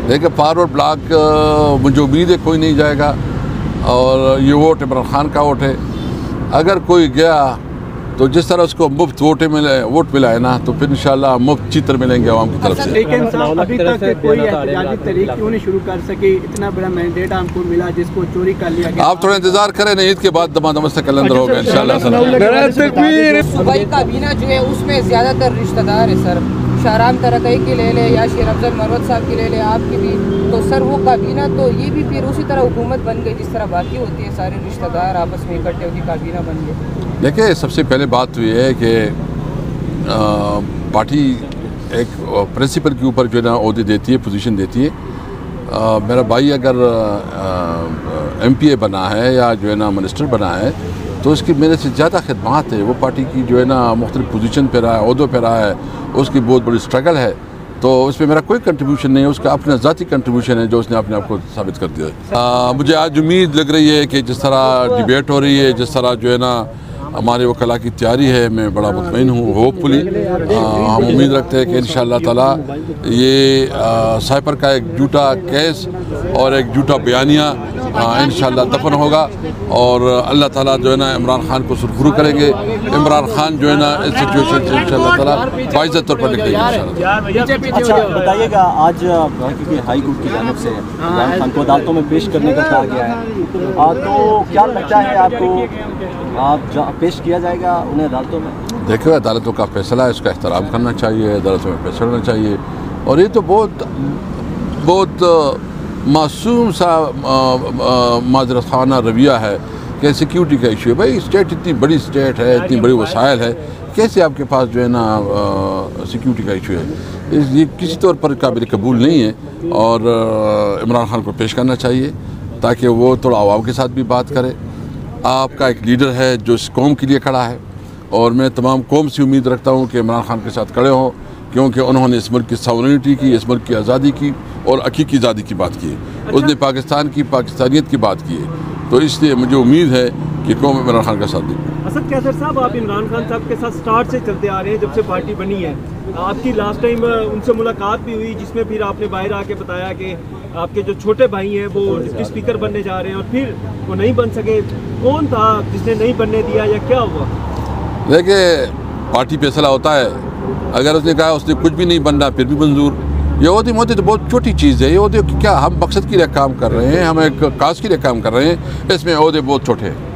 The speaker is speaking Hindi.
देखिए फॉरवर्ड ब्लॉक मुझे उम्मीद है कोई नहीं जाएगा और ये वोट इमरान खान का वोट है। अगर कोई गया तो जिस तरह उसको मुफ्त वोट मिला है ना, तो फिर इंशाल्लाह मुफ्त चित्र मिलेंगे आवाम की तरफ से। लेकिन अभी तक कोई एहतजाजी तहरीक क्यों नहीं शुरू कर सकी? इतना बड़ा मैंडेट हमको मिला जिसको चोरी कर लिया गया। आप थोड़ा इंतजार करें ना, ईद के बाद दमादम से कैलेंडर होगा इंशाल्लाह। सूबाई काबीना जो है उसमें ज़्यादातर रिश्तेदार है सर। शाहराम तरकई की ले ले या शेर अफजल मरवत साहब की ले ले, आपकी भी, तो सर वो काबीना तो ये भी फिर उसी तरह हुकूमत बन गई जिस तरह बाकी होती है, सारे रिश्तेदार आपस में इकट्ठे होकर काबीना बन गए। देखिए सबसे पहले बात तो ये है कि पार्टी एक प्रिंसिपल के ऊपर जो है ना ओहदे देती है, पोजीशन देती है। मेरा भाई अगर MPA बना है या जो है ना मिनिस्टर बना है तो उसकी मेरे से ज़्यादा खिदमात है। वो पार्टी की जो है ना मुख्तलिफ पोजीशन पे रहा है, ओहदों पे रहा है, उसकी बहुत बड़ी स्ट्रगल है। तो उसमें मेरा कोई कंट्रीब्यूशन नहीं है, उसका अपना ज़ाती कंट्रीब्यूशन है जो उसने अपने आप को साबित कर दिया। मुझे आज उम्मीद लग रही है कि जिस तरह डिबेट हो रही है, जिस तरह जो है ना हमारे वकला की तैयारी है, मैं बड़ा मुतमईन हूँ। होपफुली हम उम्मीद रखते हैं कि इंशाअल्लाह ताला ये साइपर का एक झूठा केस और एक झूठा बयानिया इंशाअल्लाह दफन होगा और अल्लाह ताला जो है ना इमरान खान को सुरखरू करेंगे। इमरान खान जो है ना इस सिचुएशन से इंशाअल्लाह ताला बाइज़्ज़त तौर पर निकलेंगे इंशाअल्लाह। अच्छा बताइएगा, आज क्योंकि हाई कोर्ट की जानिब से इमरान खान को अदालतों में पेश करने का कहा गया है, तो क्या लगता है आपको, आप पेश किया जाएगा उन्हें अदालतों में? देखो अदालतों का फैसला है, उसका एहतराम करना चाहिए, अदालतों में पेश करना चाहिए। और ये तो बहुत मासूम सा माजरत खाना रवैया है कि सिक्योरिटी का इशू है। भाई स्टेट इतनी बड़ी स्टेट है, इतनी बड़ी वसाइल है, कैसे आपके पास जो है ना सिक्योरिटी का इशू है? ये किसी तौर पर काबिल कबूल नहीं है और इमरान खान को पेश करना चाहिए ताकि वो थोड़ा आवाम के साथ भी बात करे। आपका एक लीडर है जो इस कौम के लिए खड़ा है और मैं तमाम कौम से उम्मीद रखता हूँ कि इमरान खान के साथ खड़े हों, क्योंकि उन्होंने इस मुल्क की सॉवरेनिटी की, इस मुल्क की आज़ादी की और हकीकी आज़ादी की बात की है। उसने पाकिस्तान की पाकिस्तानियत की बात की है। तो इसलिए मुझे उम्मीद है कि कौम इमरान खान का साथ देगी। असद कैसर साहब, आप इमरान खान साहब के साथ स्टार्ट से चलते आ रहे हैं जब से पार्टी बनी है। आपकी लास्ट टाइम उनसे मुलाकात भी हुई जिसमें फिर आपने बाहर आके बताया कि आपके जो छोटे भाई हैं वो डिप्टी स्पीकर बनने जा रहे हैं और फिर वो नहीं बन सके। कौन था जिसने नहीं बनने दिया या क्या हुआ? देखिए पार्टी फैसला होता है, अगर उसने कहा उसने कुछ भी नहीं बनना फिर भी मंजूर। ये ओहदे मोहदे तो बहुत छोटी चीज़ है। ये ओहदे क्या, हम मकसद के लिए काम कर रहे हैं, हम एक काज के लिए काम कर रहे हैं, इसमें ओहदे बहुत छोटे हैं।